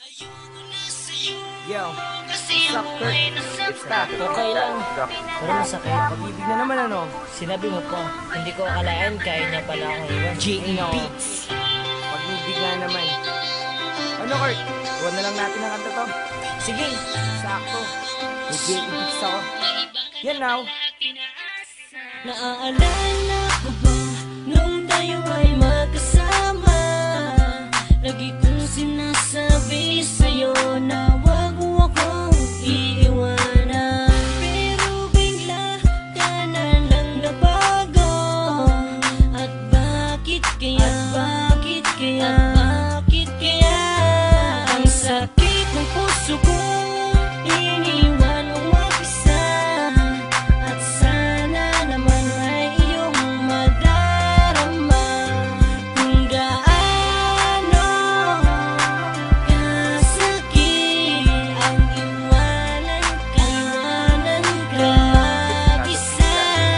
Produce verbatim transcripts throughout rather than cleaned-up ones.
Yo, sucker, it's that. Okay lang, pero masakit. Pag-ibig na naman ano? Sinabi mo pa, hindi ko akalain kaya niya pala akong iwan. J E Beats. Pag-ibig nga naman. Ano Kurt? Huwag na lang natin ang kanta to. Sige, Sakto. May J E Beats ako. Yan now. Naaalala ko ba nung tayo ay magkasama? Lagi kong sinasabi sa'yo na wag mo akong iiwanan. Pero bigla ka na lang nabago. At bakit kaya? At bakit kaya? At bakit kaya? Ang sakit ng puso ko, iniwan mo mag-isa. At sana naman ay iyong madarama kung gaano kasakit ang iwanan ka, iwanan ka mag-isa.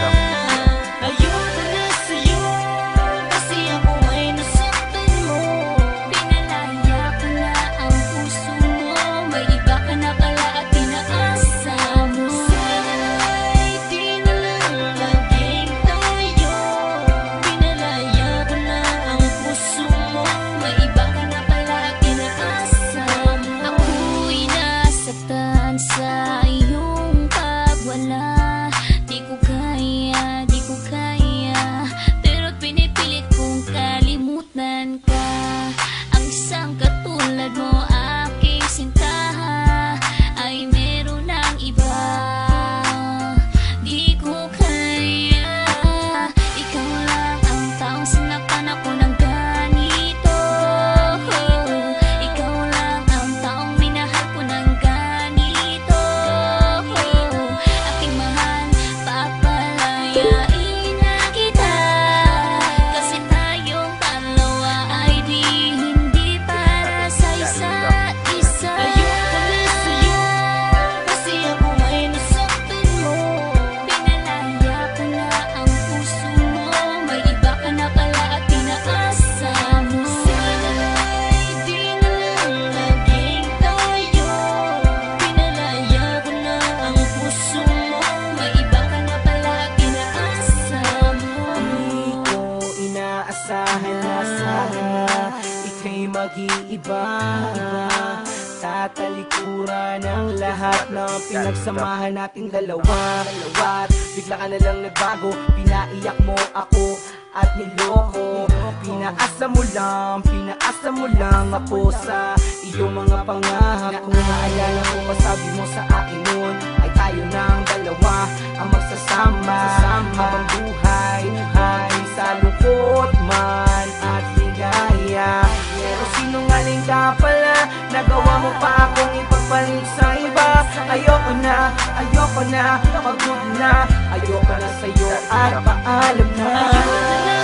Ayoko na sa'yo kasi ako ay nasaktan mo. Pinalaya ko na ang puso mo, may iba ka na pala at pinaasa mo. Sana'y di na lang laging tayo. Pinalaya ko na ang puso mo, may iba ka na pala at pinaasa mo. Ako'y nasaktan sa iyong pagwala. Di ko kaya, di ko kaya, pero pinipilit kong kalimutan ka. Ang isang katulad mo, aking sinta, ay meron ng iba. Di ko kaya, ikaw lang ang taong sinaktan ako ng ganito. Ikaw lang ang taong minahal ko ng ganito. Aking mahal, papalayain na kita, kasi tayong dalawa ay di hindi para sa isa't isa. Ayoko na sa'yo kasi ako ay nasaktan mo. Pinalaya ko na ang puso mo, may iba ka na pala at pinaasa mo. Sana'y di na lang laging tayo. Pinalaya ko na ang puso mo, may iba ka na pala at pinaasa mo. Di ko inaasahan na sana ika'y mag-iiba. Tatalikuran ang lahat ng pinagsamahan nating dalawa. At bigla ka na lang nagbago, pinaiyak mo ako at niloko. Pinaasa mo lang, pinaasa mo lang ako sa iyong mga pangako. Naalala ko pa sabi mo sa akin noon ay tayo ng dalawa ang magsasama habang buhay ay sa lungkot man at ligaya. Pero sinungaling ka pala, nagawa mo pa akong ipagpalit sa iba. Ayoko na, ayoko na, pagod na, ayoko na sa'yo at paalam na. Ayoko na